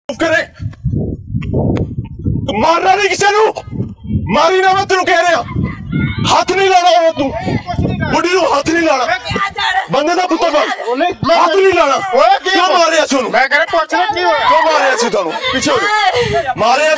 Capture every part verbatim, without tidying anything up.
करे मारना नहीं किसी को, मारी ना मैं तेन कह रहा, हाथ नहीं लाना हो तू बुढ़ी को, हाथ नहीं लाना बंदे का पुत्र हाथ नहीं लाना। क्यों मारे क्यों मारे पीछे मारे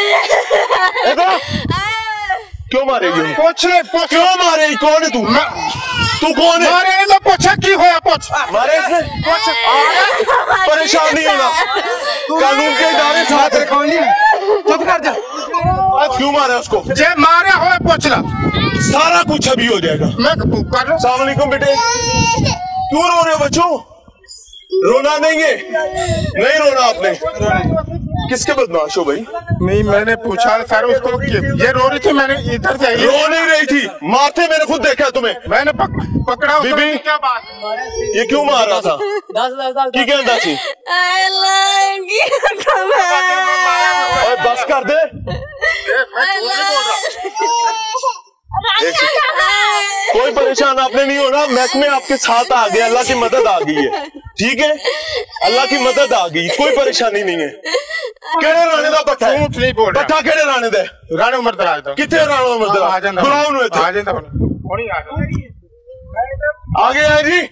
क्यों मारेगी? क्यों मारे? कौन है तू? तू कौन है? मारे तो पूछा की होया पूछ मारे इसने परेशान नहीं होना, कानून के इदारे साथ है। कौन नहीं चुप कर जा। क्यों मारा उसको? जे मारा हो पूछ ला, सारा कुछ अभी हो जाएगा। मैं कर लो। अस्सलाम वालेकुम बेटे, क्यों रो रहे हो बच्चों? रोना नहीं है, नहीं रोना आपने। किसके बदमाश हो भाई? नहीं मैंने पूछा सर उसको, ये रो रही थी, मैंने इधर से रो नहीं रही थी, मारते मैंने खुद देखा तुम्हें, मैंने पक, पकड़ा। बीबी क्या बात, ये क्यों मार रहा था? की कहता थी बस कर दे। कोई परेशान आपने नहीं होना, महकमे आपके साथ आ गया, अल्लाह की मदद आ गई है, ठीक है? अल्लाह की मदद आ गई, कोई परेशानी नहीं है। केड़े राणे दा पट्ठा है? झूठ नहीं बोल रहा। पट्ठा केड़े राणे दा? राणे उमरदराज दा। किथे राणा उमरदराज? आ जांदा, बुलाओ नु इथे। आ जांदा हुणी आ गया। आ गया जी।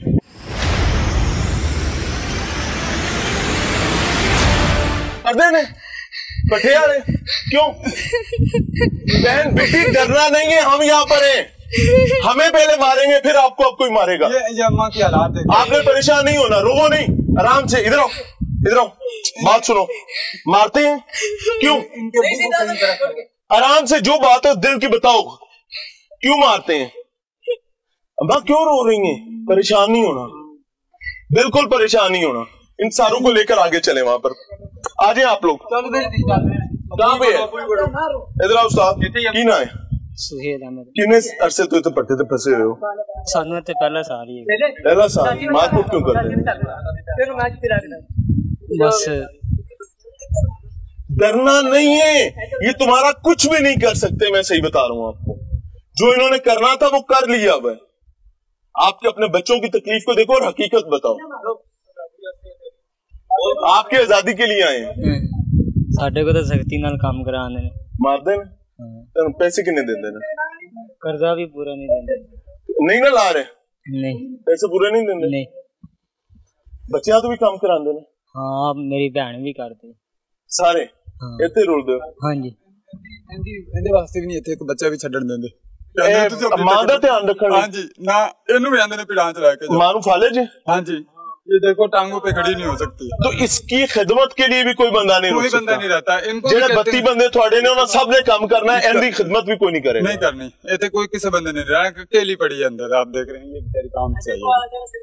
अरे ने पट्ठे वाले क्यों? बहन बेटी डरना नहीं है, हम यहाँ पर हैं, हमें पहले मारेंगे फिर आपको अब कोई मारेगा। ये, ये अम्मा की हालात है। आपने परेशान नहीं होना, रोवो नहीं, आराम से इधर आओ, इधर आओ, बात सुनो। मारते हैं क्यों? आराम से जो बात है दिल की बताओ, क्यों मारते हैं? अम्मा क्यों रो रही हैं? परेशान नहीं होना, बिल्कुल परेशान नहीं होना। इन सारों को लेकर आगे चले, वहां पर आ जाए आप लोग। कहाँ पे है? इधर आओ साहब, की ना है? सुहेल अहमद। कितने अरसे तो इतने पट्टे फंसे हुए हो? सानू ते पहला साल ही है। पहला साल? मारकुट क्यों करते हैं? बस डरना नहीं है, ये तुम्हारा कुछ भी नहीं कर सकते, मैं सही बता रहा हूँ आपको। जो इन्होंने करना था वो कर लिया। अब आपके अपने बच्चों की तकलीफ को देखो और हकीकत बताओ। आपकी आजादी के लिए आए हैं। साडे को तो सख्ती नाल काम कराने ने। मार देना। तेन पैसे कितने दे देना? कर्जा भी पूरा नहीं देंगे। नहीं ना ला रहे? नहीं। पैसे पूरे नहीं देंगे? नहीं। बच्चियां तो भी काम करा देना? हाँ मेरी बहन भी करती सारे। हाँ। इतने रुल दो। हाँ जी। ਇਹਦੇ ਵਾਸਤੇ ਵੀ ਨਹੀਂ ਇੱਥੇ ਇੱਕ ਬੱਚਾ ਵੀ ਛੱਡਣ ਦਿੰਦੇ। ਮਾਂ ਦਾ ਧਿਆਨ ਰੱਖਣਾ। हाँ जी ना ਇਹਨੂੰ ਵੀ ਆਂਦੇ ਨੇ ਪਿੜਾਂ ਚ ਲੈ ਕੇ। मां नू फाले जी। हाँ जी ये देखो टांगों पे खड़ी नहीं हो सकती। तो इसकी खिदमत के लिए भी कोई बंदा नहीं, कोई बंदा नहीं रहता। इनको जेड़े बत्ती बंदे थोड़े ने उन्होंने सब ने काम करना है, इनकी खिदमत भी कोई नहीं करेगा। नहीं करनी, इतने कोई किसी बंदे नहीं रहना, अकेली पड़ी है अंदर। आप देख रहे हैं ये बेचारी काम से आई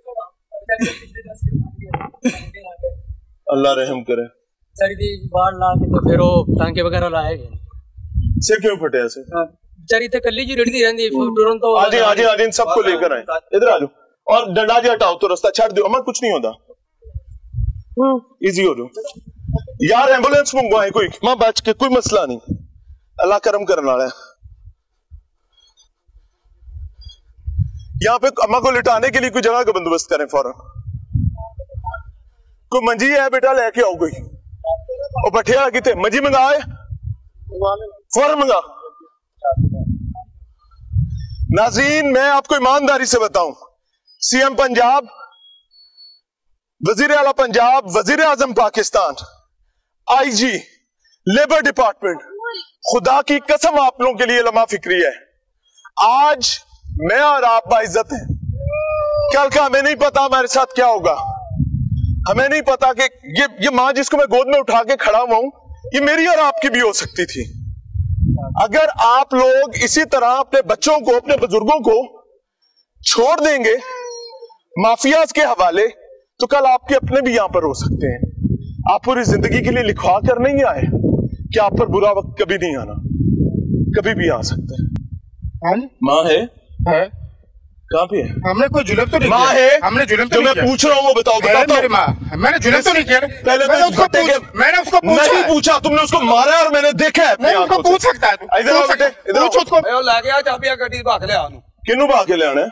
है। अल्लाह रहम करे। सर्दी बाढ़ ला के तो फिर वो टांके वगैरह लाएंगे। सिर क्यों फटे ऐसे? बेचारी तो कल्ली जी रड़ती रहती है। तो आज आज आज इन सबको लेकर आए, इधर आ जाओ और डंडा जी हटाओ तो रास्ता छाड़ दो। अम्मा कुछ नहीं होता, इजी हो जाओ यार। एम्बुलेंस मंगवाए कोई, मां बच के, कोई मसला नहीं, अल्लाह करम करने वाला है। यहाँ पे अम्मा को लिटाने के लिए कोई जगह का बंदोबस्त करें फौरन। कोई मंजी है बेटा लेके आओ कोई। और बठिया कितने मंजी मंगाए, फौरन मंगा। नाज़रीन मैं आपको ईमानदारी से बताऊं, सीएम पंजाब, वजीर आला पंजाब, वजीर आजम पाकिस्तान, आईजी, लेबर डिपार्टमेंट, खुदा की कसम आप लोगों के लिए लम्हा फिक्री है। आज मैं और आप बाइज्जत हैं, कल का हमें नहीं पता हमारे साथ क्या होगा। हमें नहीं पता कि ये ये मां जिसको मैं गोद में उठा के खड़ा हुआ हूं, ये मेरी और आपकी भी हो सकती थी। अगर आप लोग इसी तरह अपने बच्चों को, अपने बुजुर्गों को छोड़ देंगे माफियाज के हवाले, तो कल आपके अपने भी यहां पर हो सकते हैं। आप पूरी जिंदगी के लिए लिखवा कर नहीं आए कि आप पर बुरा वक्त कभी नहीं आना, कभी भी आ सकता है। माँ है, है? कहाँ पे है? हमने कोई जुल्म तो नहीं माँ है, हमने जुल्म तो जो नहीं मैं पूछ रहा हूँ वो बताओ। बताओ मेरी माँ, मैंने जुल्म तो नहीं किया। पहले मैंने उसको पूछ, मैंने उसको पूछा, नहीं पूछा, तुमने उसको मारा और मैंने देखा है। नहीं उसको पूछ सकता है, इधर आओ बेटे, इधर आओ। उसको ला गया चाबियां गड्डी भाग ले आनु किन्नू भाग के ले आना है?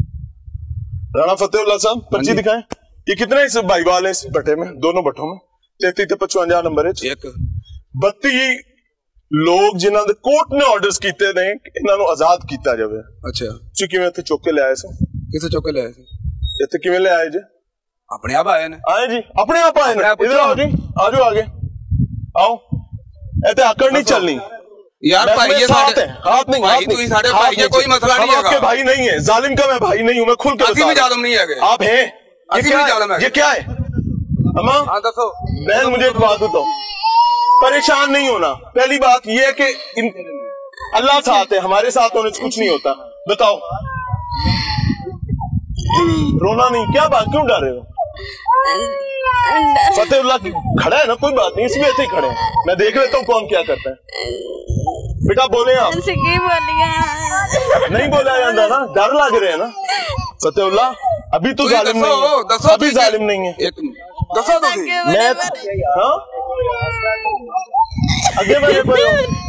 राणा फतेहुल्लाह साहब पर्ची दिखाएं। ये कितने इस भाईवाल है इस बटे में, दोनों बटों में? तेती ते पचवंजा नंबर एक बत्ती लोग जिन्हां दे कोर्ट ने ऑर्डर्स कीते ने इन्हां नूं आजाद कीता जावे। अच्छा ਤੁਸੀਂ ਕਿਵੇਂ ਇੱਥੇ ਚੁੱਕ ਕੇ ਲਿਆਏ ਸੋ? किसे चुक के लाए थे? ਇੱਥੇ ਕਿਵੇਂ ਲਿਆਏ ਜੀ? अपने आप आए ने आए जी अपने आप आए ना। इधर आओ जी, आ जाओ आगे आओ। ऐसे आकड़ नहीं चलनी यार भाई ये साथ है, हाथ नहीं भाई, तू ही साढ़े भाई है, कोई मसला नहीं है। आपके भाई नहीं है, जालिम का मैं भाई नहीं हूँ, मैं खुल के अभी भी जालिम नहीं है। आप हैं? ये क्या है? ये क्या है? अम्मा हाँ दसो। बहन मुझे एक बात बताओ, परेशान नहीं होना। पहली बात ये है कि इन अल्लाह साथ है, हमारे साथ होने से कुछ नहीं होता। बताओ रोना नहीं, क्या बात, क्यों डर रहे हो? फतेहुल्लाह खड़ा है ना, कोई बात नहीं, इसमें ऐसे ही खड़े हैं, मैं देख लेता हूँ कौन क्या करता है। बेटा बोले आप नहीं बोला जाता ना, डर लग रहे हैं ना। फतेहुल्लाह अभी तो जालिम नहीं है, अभी जालिम नहीं है। एक दसो तो मैं हाँ आगे बढ़े पे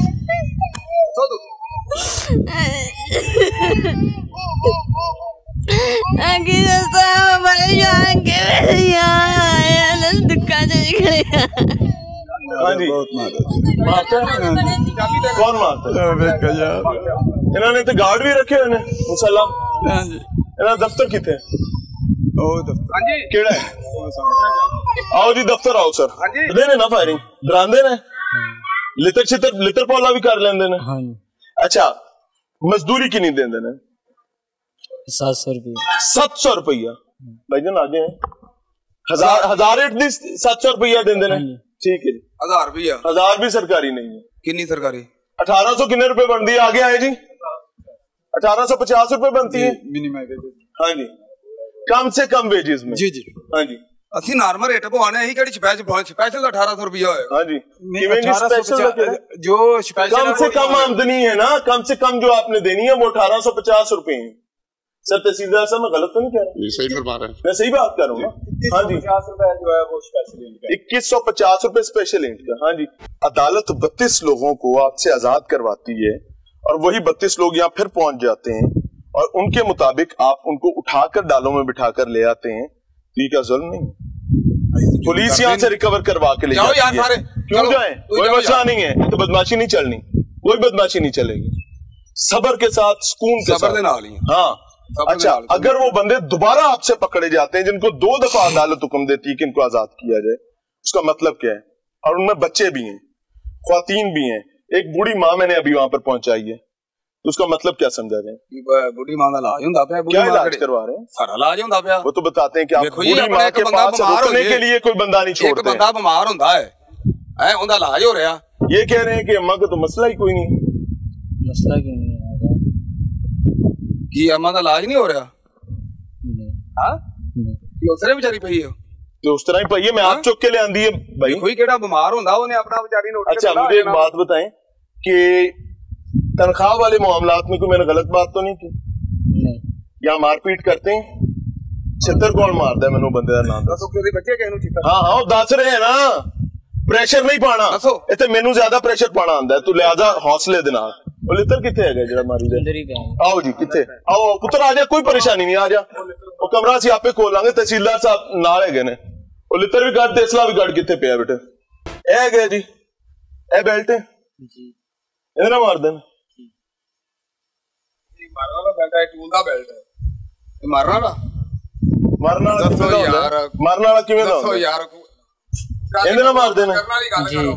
हाँ जी मारते कौन मारते? इन्होंने तो गार्ड भी रखे हुए मुसल्ला। इन्होंने दफ्तर कितने? केड़ा है? आओ जी दफ्तर आओ सर। देने ना फायरिंग डरांदे ने, लितर छितर लितर पौला भी कर लेंदे ने। अच्छा मजदूरी कितनी देंदे ने? सात सौ रुपये सात सौ रुपया भाई जन आगे हजार हजार एट दी सात सौ रुपया देंदे ने। ठीक है जी, हजार रुपया हजार भी सरकारी नहीं है। कितनी सरकारी? अठारह सौ कितने रुपए बनती है? आगे आए जी अठारह सौ पचास रुपए बनती है मिनिमम। हाँ जी कम से कम वेजेस में। जी जी हाँ जी ਅਸੀਂ ਨਾਰਮਲ ਰੇਟ ਪਵਾਣੇ ਅਸੀਂ ਕਿਹੜੀ ਸਪੈਸ਼ਲ ਸਪੈਸ਼ਲ अठारह सौ रुपया होएगा। हाँ जी स्पेशल जो स्पेशल कम से कम आमदनी है ना, कम से कम जो आपने देनी है वो अठारह सौ पचास रुपए है। सर तहसीलदार साहब मैं गलत तो नहीं कह रहा? ये सही फरमा रहे हैं, मैं सही बात कर रहा हूँ ना। हाँ जी पचास रुपए जो है वो स्पेशल इंट इक्कीस सौ पचास रुपए स्पेशल इंट का। हाँ जी अदालत बत्तीस लोगों को आपसे आजाद करवाती है और वही बत्तीस लोग यहाँ फिर पहुंच जाते हैं और उनके मुताबिक आप उनको उठाकर डालों में बिठाकर ले आते हैं। तो क्या जुल्म नहीं? पुलिस यहाँ से रिकवर करवा के ले जाती है। सारे क्यों जाए? कोई मसला नहीं है, तो बदमाशी नहीं चलनी, कोई बदमाशी नहीं चलेगी। सबर के साथ सुकून के साथ। हाँ अच्छा अगर वो बंदे दोबारा आपसे पकड़े जाते हैं जिनको दो दफा अदालत हुक्म देती है कि इनको आजाद किया जाए, उसका मतलब क्या है? और उनमें बच्चे भी हैं, ख्वातीन भी हैं, एक बूढ़ी माँ मैंने अभी वहां पर पहुंचाई है, तो उसका मतलब क्या समझा रहे? बूढ़ी मां दा इलाज हुंदा पिया। क्या इलाज करवा रहे हैं? सारा इलाज हुंदा पिया। वो तो बताते हैं कि आप बूढ़ी मां के पास रुकने के लिए कोई बंदा नहीं छोड़ते। एक बंदा बीमार हुंदा है हैं उनका इलाज हो रहा। ये कह रहे हैं कि अम्मा का तो मसला ही कोई नहीं। मसला क्यों नहीं है? कि अम्मा का इलाज नहीं हो रहा? हां दूसरे बेचारी पई है तो उस तरह ही पई है। मैं आप चुक के ले आंदी है भाई। कोई केड़ा बीमार हुंदा ओने अपना बेचारी नोट। अच्छा मुझे एक बात बताएं कि तनख्वाह वाले मामलात में कोई मैंने गलत बात तो नहीं की? नहीं। या मारपीट करते हैं? छितर कौन मारता है? मैंने बंदे का नाम दस। बच्चे कहनू छितर। हाँ हाँ दस रहे हैं ना, प्रेशर नहीं पाना इतने मैनू ज्यादा प्रेशर पाना आंदा है, तू लिहाजा हौसले दे नाल। ਉਹ ਲਿੱਤਰ ਕਿੱਥੇ ਹੈਗਾ ਜਿਹੜਾ ਮਾਰੀ ਦਾ? अंदर ही गए। आओ जी किथे आओ पुत्र आ जा, कोई परेशानी नहीं, आ जा। ਉਹ ਕਮਰਾ ਅਸੀਂ ਆਪੇ ਖੋਲ ਲਾਂਗੇ, ਤਹਿਸੀਲਦਾਰ ਸਾਹਿਬ ਨਾਲ ਹੈਗੇ ਨੇ। ਉਹ ਲਿੱਤਰ ਵੀ ਕੱਢ, ਤੇਸਲਾ ਵੀ ਕੱਢ, ਕਿੱਥੇ ਪਿਆ ਬੇਟੇ? ਇਹ ਹੈਗਾ ਜੀ, ਇਹ ਬੈਲਟ जी ਇਹਦੇ ਨਾਲ ਮਾਰ ਦੇਣ। ਮਾਰਨ ਵਾਲਾ ਬੈਲਟ ਹੈ, ਟੂਲ ਦਾ ਬੈਲਟ ਹੈ। ਇਹ ਮਾਰਨ ਵਾਲਾ ਮਾਰਨ ਵਾਲਾ ਦੱਸੋ ਯਾਰ, ਮਾਰਨ ਵਾਲਾ ਕਿਵੇਂ ਦਾ ਦੱਸੋ ਹੁੰਦਾ? ਯਾਰ ਇਹਦੇ ਨਾਲ ਮਾਰ ਦੇਣਾ ਕਰਨ ਵਾਲੀ ਗੱਲ जी ਕਰੋ।